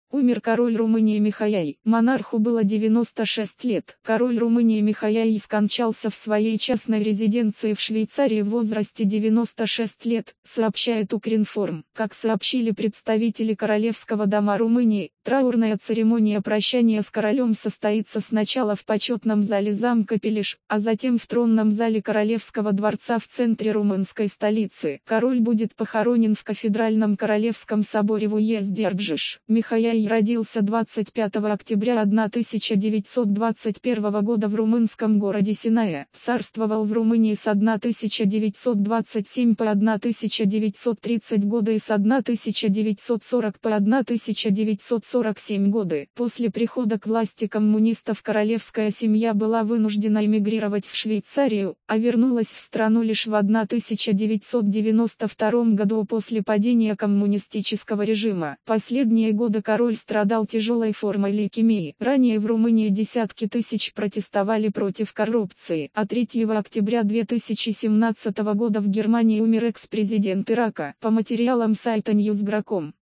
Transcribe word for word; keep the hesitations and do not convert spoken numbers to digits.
Умер король Румынии Михаил. Монарху было девяносто шесть лет. Король Румынии Михаил скончался в своей частной резиденции в Швейцарии в возрасте девяноста шести лет, сообщает Укринформ. Как сообщили представители Королевского дома Румынии, траурная церемония прощания с королем состоится сначала в почетном зале замка Пелеш, а затем в тронном зале Королевского дворца в центре румынской столицы. Король будет похоронен в кафедральном Королевском соборе в уезде Рбжиш. Михаил родился двадцать пятого октября тысяча девятьсот двадцать первого года в румынском городе Синая. Царствовал в Румынии с тысяча девятьсот двадцать седьмого по тысяча девятьсот тридцатый годы и с тысяча девятьсот сорокого по тысяча девятьсот сорок седьмой годы. После прихода к власти коммунистов королевская семья была вынуждена эмигрировать в Швейцарию, а вернулась в страну лишь в тысяча девятьсот девяносто втором году после падения коммунистического режима. Последние годы король страдал тяжелой формой лейкемии. Ранее в Румынии десятки тысяч протестовали против коррупции. А третьего октября две тысячи семнадцатого года в Германии умер экс-президент Ирака. По материалам сайта Newsgro точка com.